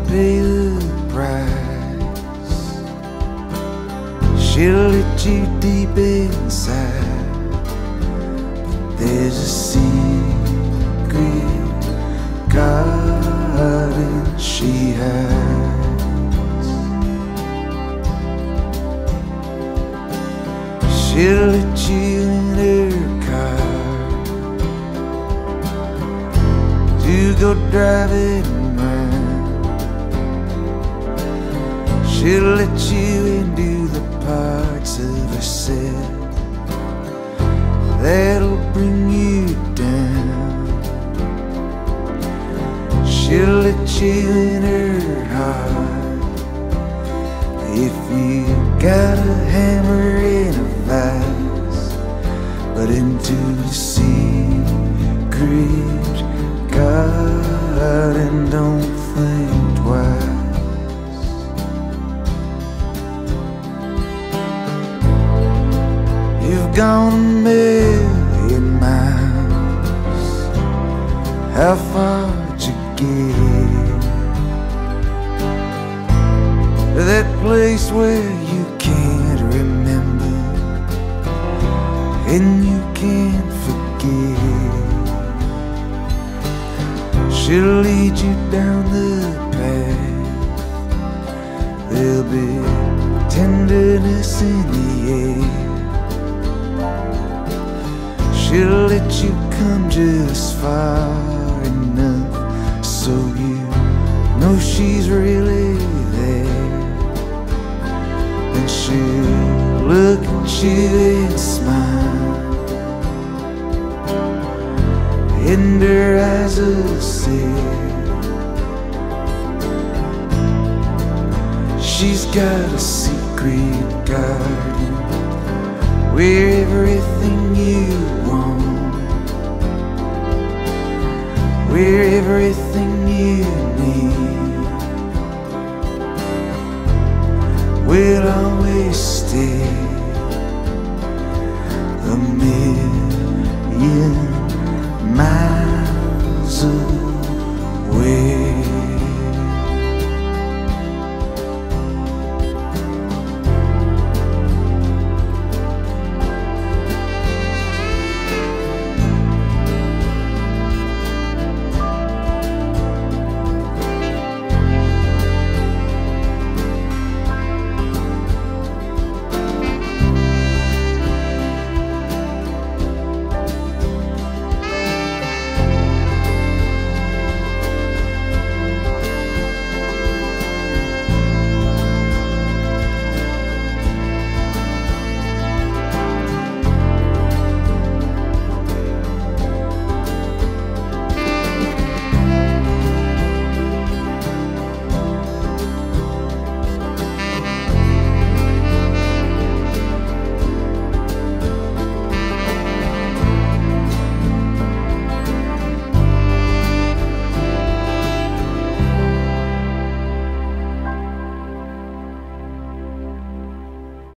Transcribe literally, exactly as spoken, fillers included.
pay the price. She'll hit you deep inside, but there's a secret garden she hides. She'll let you in her car to go driving around. She'll let you into the parts of herself that'll bring you down. She'll let you in her heart if you got a hammer and a vice, but into the secret garden, don't think twice. You've gone a million miles. How far'd you get? That place where you can't remember and you can't forget. She'll lead you down the path. There'll be tenderness in the air. She'll let you come just far enough so you know she's really there. And she'll look at you and smile, and her eyes will say she's got a secret garden where everything you want, where everything you need will always stay.